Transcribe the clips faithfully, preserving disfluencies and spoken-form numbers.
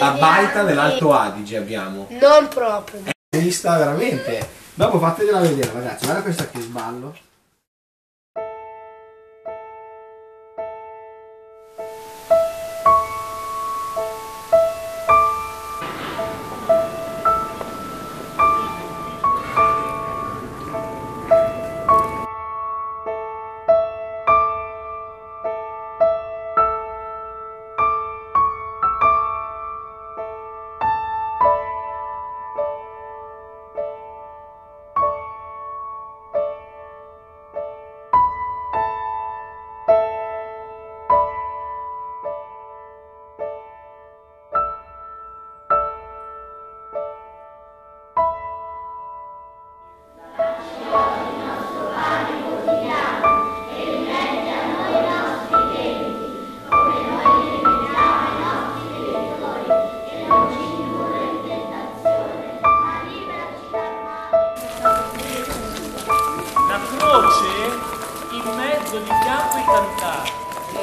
a Baita nell'Alto Adige abbiamo. Non proprio. È vista veramente. Dopo fatela vedere ragazzi, guarda questa che sballo. In mezzo di fianco e cantare.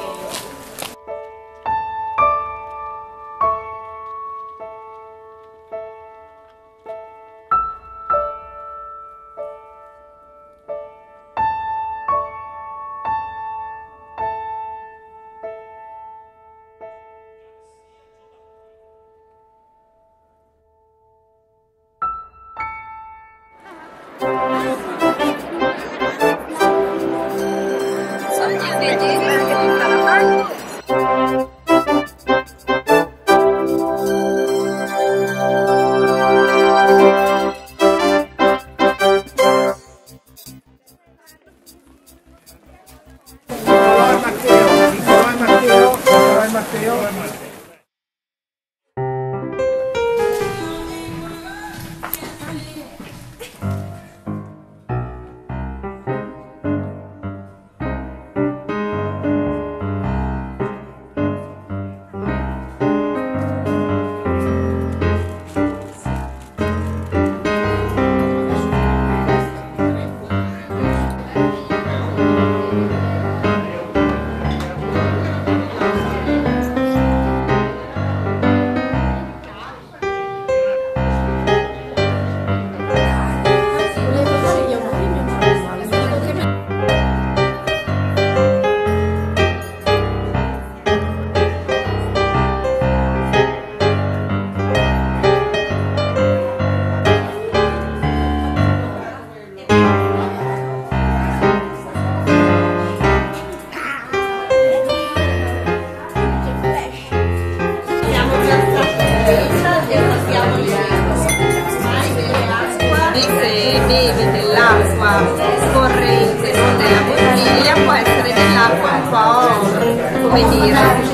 Bevi dell'acqua corrente, non della bottiglia, può essere dell'acqua un po', come dire,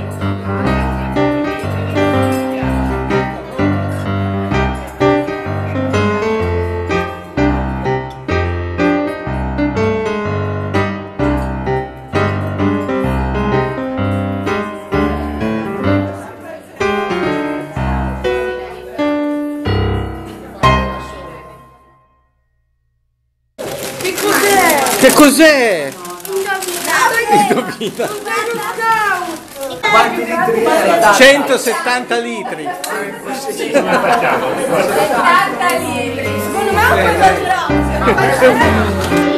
che cos'è? Indovina. Quanti litri era? centosettanta litri. settanta litri. Secondo me è un po' troppo.